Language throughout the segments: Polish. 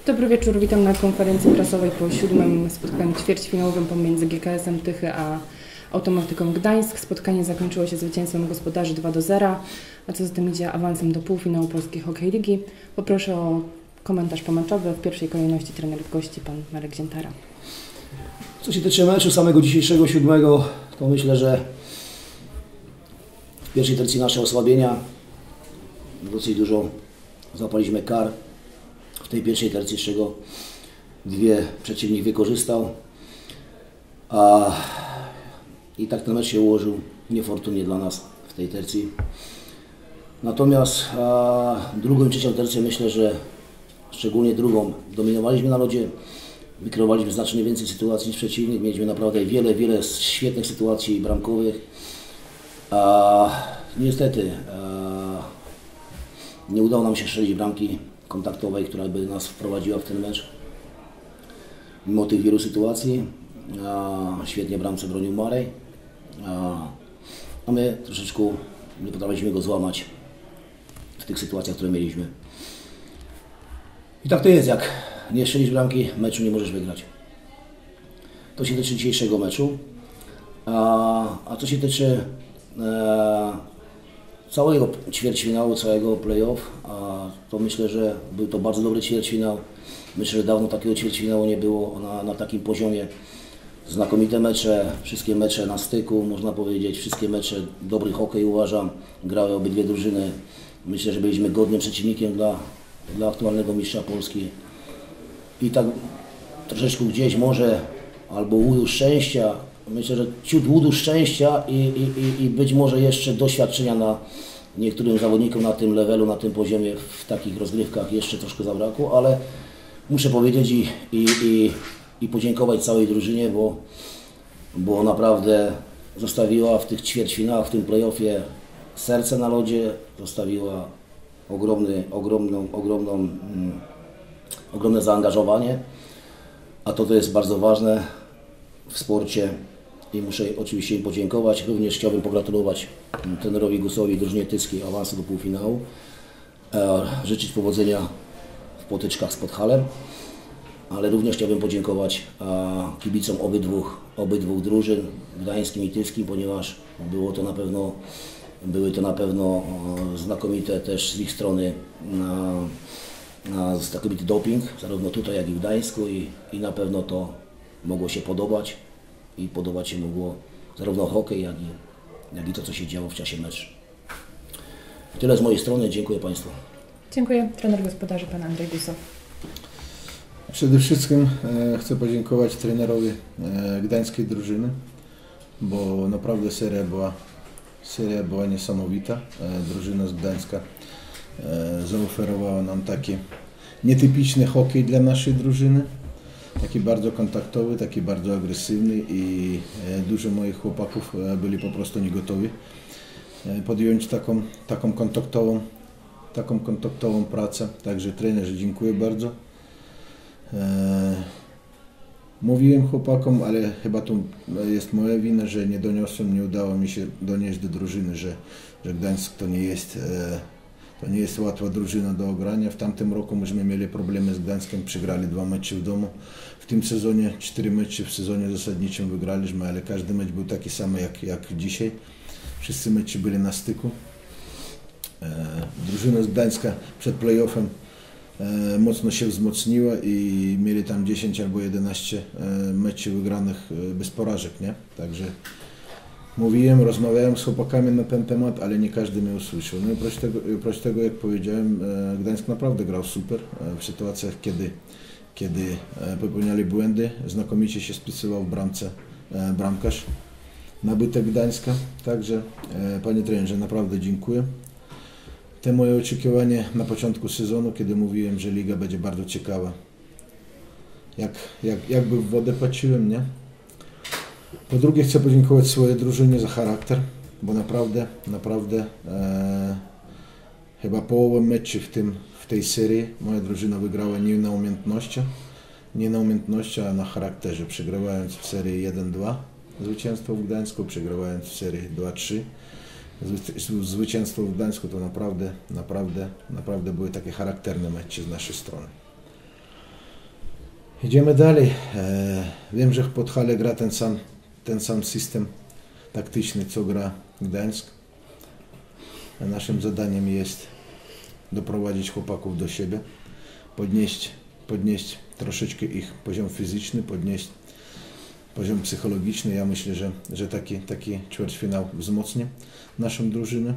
Dobry wieczór, witam na konferencji prasowej po 7. spotkaniu ćwierćfinałowym pomiędzy GKS-em Tychy a Automatyką Gdańsk. Spotkanie zakończyło się zwycięstwem gospodarzy 2-0, a co za tym idzie awansem do półfinału Polskiej Hokej Ligi. Poproszę o komentarz pomeczowy. W pierwszej kolejności trener gości pan Marek Ziętara. Co się tyczy meczu samego dzisiejszego 7, to myślę, że w pierwszej tercji nasze osłabienia, dosyć dużo zapaliśmy kar w tej pierwszej tercji, z czego dwie przeciwnik wykorzystał. I tak ten mecz się ułożył niefortunnie dla nas w tej tercji. Natomiast drugą i trzecią tercję myślę, że szczególnie drugą dominowaliśmy na lodzie. Wykreowaliśmy znacznie więcej sytuacji niż przeciwnik. Mieliśmy naprawdę wiele świetnych sytuacji bramkowych. Niestety nie udało nam się strzelić bramki kontaktowej, która by nas wprowadziła w ten mecz. Mimo tych wielu sytuacji świetnie bramce bronił Marej, a my troszeczkę nie potrafiliśmy go złamać w tych sytuacjach, które mieliśmy. I tak to jest, jak nie strzelisz bramki, meczu nie możesz wygrać. To się tyczy dzisiejszego meczu. A co się tyczy całego ćwierćfinału, całego play-off, to myślę, że był to bardzo dobry ćwierćfinał. Myślę, że dawno takiego ćwierćfinału nie było na takim poziomie. Znakomite mecze, wszystkie mecze na styku, można powiedzieć, wszystkie mecze, dobry hokej uważam, grały obydwie drużyny. Myślę, że byliśmy godnym przeciwnikiem dla aktualnego mistrza Polski. I tak troszeczkę gdzieś może albo łudu szczęścia, myślę, że ciut łudu szczęścia i być może jeszcze doświadczenia na niektórym zawodnikom na tym levelu, na tym poziomie w takich rozgrywkach jeszcze troszkę zabrakło, ale muszę powiedzieć i podziękować całej drużynie, bo naprawdę zostawiła w tych ćwierćfinałach, w tym playoffie serce na lodzie, zostawiła ogromne zaangażowanie, a to jest bardzo ważne w sporcie i muszę oczywiście im podziękować. Również chciałbym pogratulować trenerowi Gusowi i drużynie tyckiej awansu do półfinału, życzyć powodzenia w potyczkach z Podhalem, ale również chciałbym podziękować kibicom obydwu drużyn, gdańskim i tyskim, ponieważ były to na pewno znakomite też z ich strony znakomity doping, zarówno tutaj, jak i w Gdańsku i na pewno to mogło się podobać i podobać się mogło zarówno hokej, jak i to, co się działo w czasie meczu. Tyle z mojej strony, dziękuję Państwu. Dziękuję. Trener gospodarzy pan Andrzej Gusow. Przede wszystkim chcę podziękować trenerowi gdańskiej drużyny, bo naprawdę seria była niesamowita. Drużyna z Gdańska zaoferowała nam taki nietypiczny hokej dla naszej drużyny. Taki bardzo kontaktowy, taki bardzo agresywny i dużo moich chłopaków byli po prostu nie gotowi podjąć taką kontaktową pracę. Także trenerze, dziękuję bardzo. Mówiłem chłopakom, ale chyba to jest moja wina, że nie udało mi się donieść do drużyny, że Gdańsk to nie jest łatwa drużyna do ogrania. W tamtym roku myśmy mieli problemy z Gdańskiem, przegrali 2 mecze w domu. W tym sezonie 4 mecze w sezonie zasadniczym wygraliśmy, ale każdy mecz był taki sam jak dzisiaj. Wszyscy mecze byli na styku. Drużyna z Gdańska przed playoffem mocno się wzmocniła i mieli tam 10 albo 11 meczy wygranych bez porażek, nie? Także rozmawiałem z chłopakami na ten temat, ale nie każdy mnie usłyszał. No i oprócz tego, jak powiedziałem, Gdańsk naprawdę grał super w sytuacjach, kiedy popełniali błędy. Znakomicie się spisywał w bramce bramkarz nabytek Gdańska. Także panie trenerze, naprawdę dziękuję. Te moje oczekiwanie na początku sezonu, kiedy mówiłem, że liga będzie bardzo ciekawa. Jakby w wodę patrzyłem, nie? Po drugie, chcę podziękować swojej drużynie za charakter, bo naprawdę chyba połowę meczy w tej serii moja drużyna wygrała nie na umiejętności, a na charakterze, przegrywając w serii 1-2 zwycięstwo w Gdańsku, przegrywając w serii 2-3. Zwycięstwo w Gdańsku to naprawdę były takie charakterne mecze z naszej strony. Idziemy dalej. Wiem, że w Podhale gra ten sam system taktyczny, co gra Gdańsk. Naszym zadaniem jest doprowadzić chłopaków do siebie, podnieść troszeczkę ich poziom fizyczny, podnieść poziom psychologiczny. Ja myślę, że taki ćwierćfinał wzmocni naszą drużynę.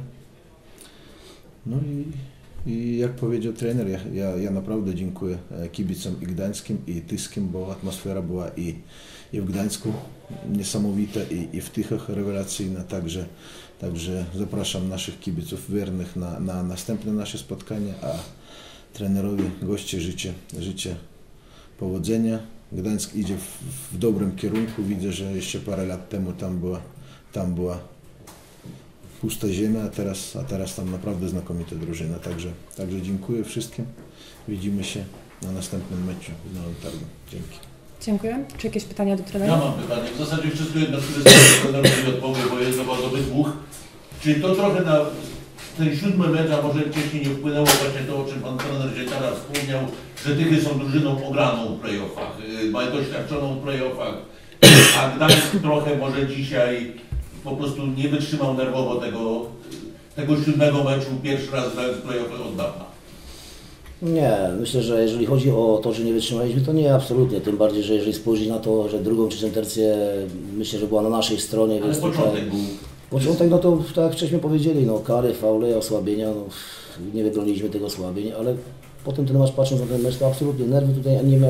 No i jak powiedział trener, ja naprawdę dziękuję kibicom i gdańskim, i tyskim, bo atmosfera była i w Gdańsku niesamowita, i w Tychach rewelacyjna. Także zapraszam naszych kibiców wiernych na następne nasze spotkanie, a trenerowi, goście życzę powodzenia. Gdańsk idzie w dobrym kierunku. Widzę, że jeszcze parę lat temu tam była pusta ziemia, a teraz tam naprawdę znakomita drużyna. Także dziękuję wszystkim. Widzimy się na następnym meczu w Nowym Targu. Dzięki. Dziękuję. Czy jakieś pytania do trenera? Ja mam pytanie. W zasadzie wszystko jedno, które trenerowi odpowie, bo jest zawodowy dwóch. Czy to trochę na ten 7. mecz, a może wcześniej nie wpłynęło właśnie to, o czym pan trener Ziętara wspomniał, że Tychy są drużyną ograną w play-offach, mają doświadczoną w play-offach, a Gdańsk trochę może dzisiaj po prostu nie wytrzymał nerwowo tego 7. meczu, pierwszy raz grając w play-offach od dawna. Nie, myślę, że jeżeli chodzi o to, że nie wytrzymaliśmy, to nie, absolutnie. Tym bardziej, że jeżeli spojrzeć na to, że drugą czy trzecią tercję, myślę, że była na naszej stronie. Ale więc początek był. Początek, no to tak jak wcześniej powiedzieli, no kary, faule, osłabienia, no nie wybroniliśmy tego osłabień, ale potem ten mecz, patrząc na ten mecz, to absolutnie nerwy tutaj nie,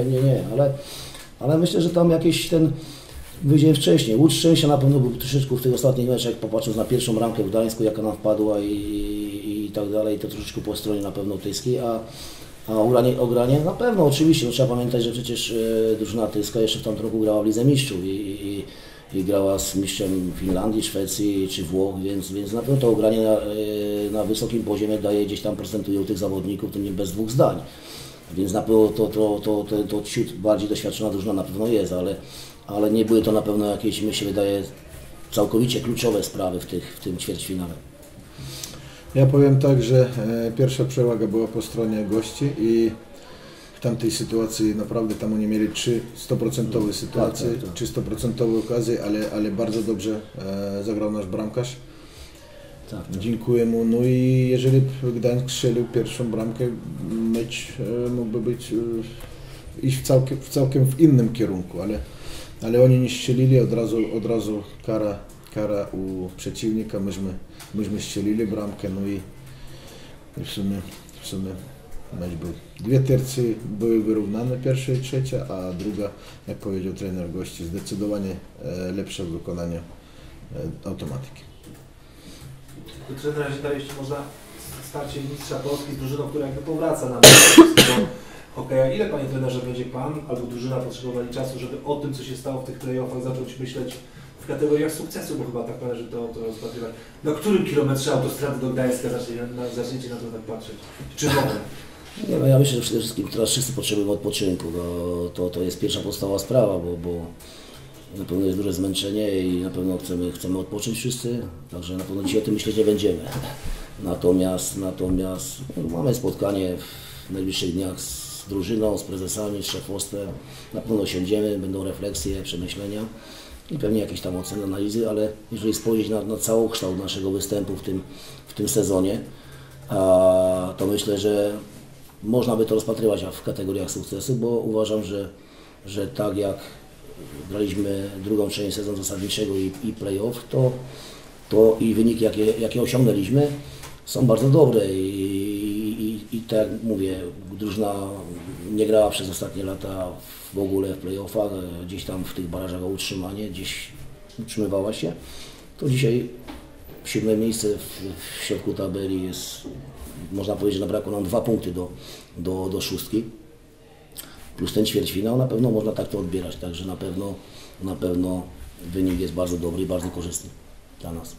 ale myślę, że tam jakieś powiedziałem wcześniej, łód szczęścia na pewno był troszeczkę w tych ostatnich meczach, popatrząc na pierwszą bramkę w Gdańsku, jaka nam wpadła i tak dalej, to troszeczkę po stronie na pewno tyskiej, a ogranie na pewno, oczywiście, no, trzeba pamiętać, że przecież drużyna tyska jeszcze w tamtym roku grała w Lidze Mistrzów i grała z mistrzem Finlandii, Szwecji czy Włoch, więc na pewno to ogranie na wysokim poziomie daje gdzieś tam procentują tych zawodników, to nie bez dwóch zdań. Więc na pewno to ciut bardziej doświadczona drużyna na pewno jest, ale nie były to na pewno jakieś, mi się wydaje, całkowicie kluczowe sprawy w tym ćwierćfinale. Ja powiem tak, że pierwsza przewaga była po stronie gości i w tamtej sytuacji naprawdę tam oni mieli 100% sytuacje, tak. 100% okazje, ale bardzo dobrze zagrał nasz bramkarz. Tak. Dziękuję mu. No i jeżeli Gdańsk strzelił pierwszą bramkę, mecz mógłby iść w całkiem innym kierunku, ale oni nie strzelili, od razu kara u przeciwnika, myśmy strzelili bramkę, no i w sumie mecz był. Dwie tercje były wyrównane, pierwsza i trzecia, a druga, jak powiedział trener gości, zdecydowanie lepsze wykonanie automatyki. Trenera Ziętara, jeśli można, starcie mistrza Polski z drużyną, która jakby powraca na hokeja. Ile, panie trenerze, będzie pan albo drużyna potrzebowali czasu, żeby o tym, co się stało w tych play-offach, zacząć myśleć w kategoriach sukcesu, bo chyba tak należy to rozpatrywać. Na którym kilometrze autostrady do Gdańska zaczniecie na to tak patrzeć? Czy w ogóle? Nie, no ja myślę, że przede wszystkim teraz wszyscy potrzebujemy odpoczynku. To jest pierwsza podstawowa sprawa, bo na pewno jest duże zmęczenie i na pewno chcemy odpocząć wszyscy, także na pewno dzisiaj o tym myśleć nie będziemy. Natomiast mamy spotkanie w najbliższych dniach z drużyną, z prezesami, z szefostwem. Na pewno siądziemy, będą refleksje, przemyślenia i pewnie jakieś tam oceny, analizy, ale jeżeli spojrzeć na całokształt naszego występu w tym sezonie, to myślę, że można by to rozpatrywać w kategoriach sukcesu, bo uważam, że tak jak graliśmy drugą część sezonu zasadniczego i play-off, to i wyniki, jakie osiągnęliśmy, są bardzo dobre i tak jak mówię, drużyna nie grała przez ostatnie lata w ogóle w play-offach, gdzieś tam w tych barażach o utrzymanie, gdzieś utrzymywała się, to dzisiaj 7. miejsce w środku tabeli jest, można powiedzieć, że nabrakło nam 2 punkty do 6. Plus ten ćwierćfinał, na pewno można tak to odbierać, także na pewno wynik jest bardzo dobry i bardzo korzystny dla nas.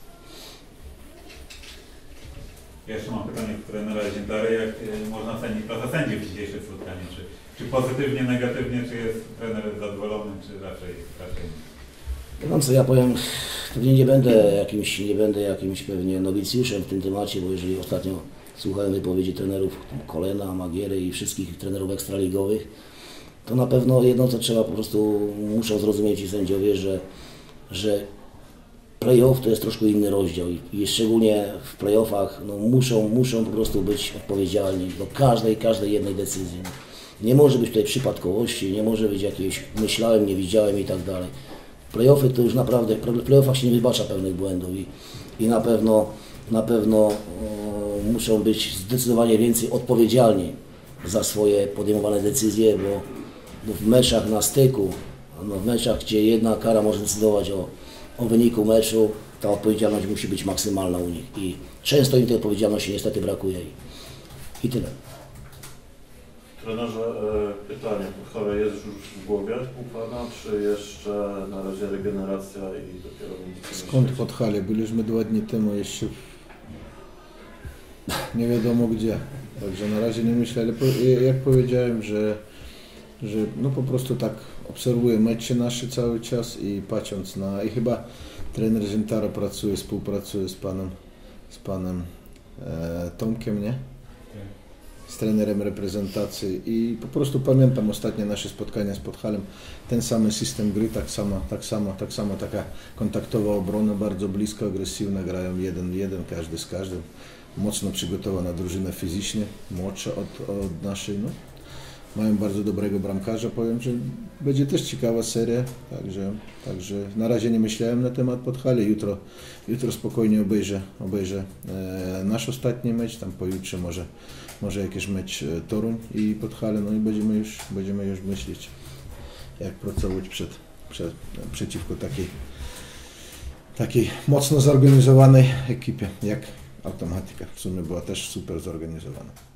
Ja jeszcze mam pytanie do trenera Ziętary, jak można ocenić pracę sędziów w dzisiejszym spotkaniu, czy pozytywnie, negatywnie, czy jest trener zadowolony, czy raczej nie? No co ja powiem, pewnie nie będę jakimś pewnie nowicjuszem w tym temacie, bo jeżeli ostatnio słuchałem wypowiedzi trenerów Kolena, Magiery i wszystkich trenerów ekstraligowych, to na pewno jedno, co trzeba po prostu, muszą zrozumieć ci sędziowie, że play-off to jest troszkę inny rozdział i szczególnie w play-offach no, muszą po prostu być odpowiedzialni do każdej jednej decyzji. Nie może być tutaj przypadkowości, nie może być jakieś myślałem, nie widziałem i tak dalej. Play-offy to już naprawdę, w play-offach się nie wybacza pewnych błędów i na pewno muszą być zdecydowanie więcej odpowiedzialni za swoje podejmowane decyzje, bo w meczach na styku, no w meczach, gdzie jedna kara może decydować o wyniku meczu, ta odpowiedzialność musi być maksymalna u nich i często im tej odpowiedzialności niestety brakuje i tyle. Trenerze, pytanie, Podhale jest już w głowie u Pana, czy jeszcze na razie regeneracja i dopiero będziecie Skąd myśleć? Podhale? Byliśmy 2 dni temu jeszcze nie wiadomo gdzie. Także na razie nie myślę, ale jak powiedziałem, że no po prostu tak obserwuję mecze nasze cały czas i patrząc i chyba trener Ziętara współpracuje z panem Tomkiem, nie? Z trenerem reprezentacji i po prostu pamiętam ostatnie nasze spotkania z Podhalem, ten sam system gry, tak samo taka kontaktowa obrona, bardzo blisko, agresywna, grają 1-1, każdy z każdym, mocno przygotowana drużyna fizycznie, młodsza od naszej, no. Mają bardzo dobrego bramkarza, powiem, że będzie też ciekawa seria, także na razie nie myślałem na temat Podhali, jutro spokojnie obejrzę nasz ostatni mecz, tam pojutrze może jakiś mecz Toruń i Podhale, no i będziemy już myśleć, jak pracować przeciwko takiej mocno zorganizowanej ekipie, jak Automatyka, w sumie była też super zorganizowana.